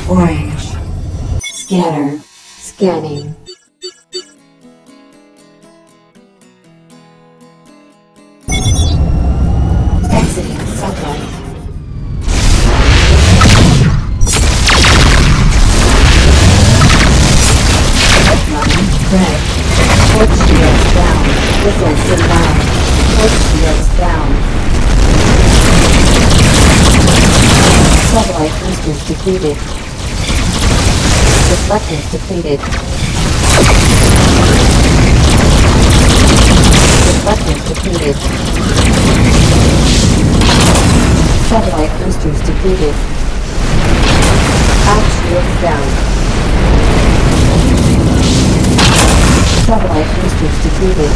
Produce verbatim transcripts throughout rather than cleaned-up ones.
Orange. Scanner. Scanning. Exiting sunlight. Red. Torch shields down. Missiles inbound. Torch shields down. Satellite boosters depleted. Reflectors depleted. Reflectors depleted. Satellite boosters depleted. Out shields down. Satellite boosters depleted.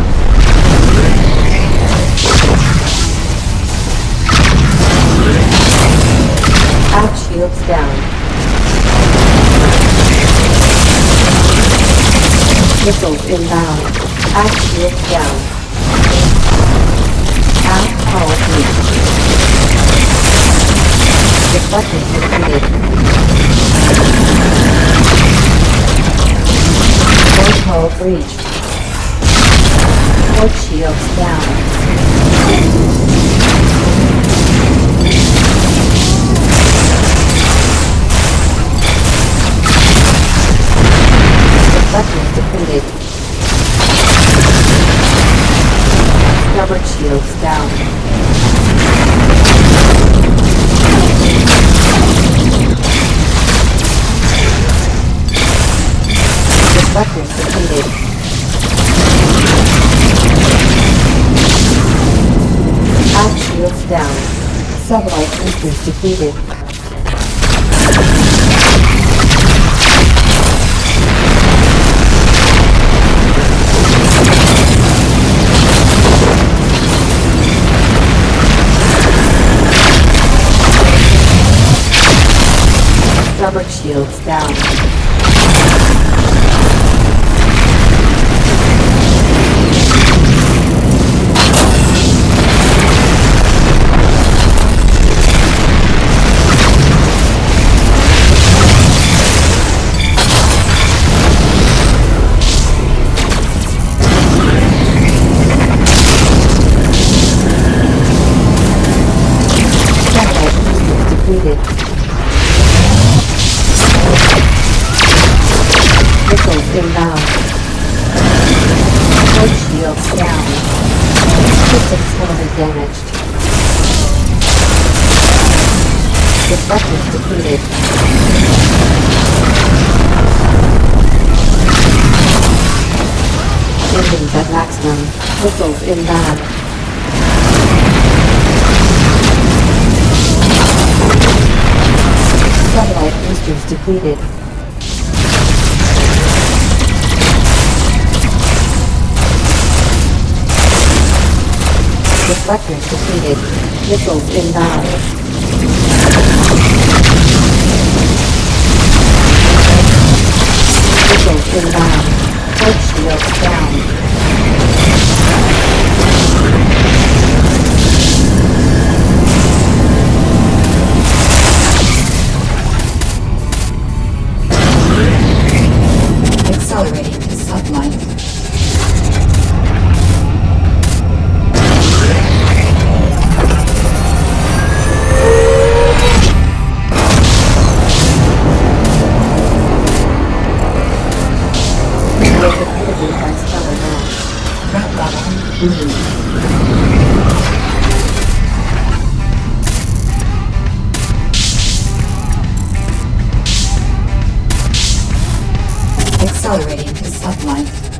Out shields down. Missiles inbound. Out shields down. Out power breach. Reflectors depleted. Hull breach. Port shields down. Reflectors depleted. Starboard shields down. Reflectors depleted. Out shields down. Satellite boosters depleted. Starboard shields down. Missiles inbound. Port shields down. Systems heavily damaged. Reflectors depleted. Engines at maximum. Missiles inbound. Satellite boosters depleted. Reflectors depleted. Missiles inbound. Missiles inbound. Port shields down. Accelerating to sublight. Accelerating to sublight.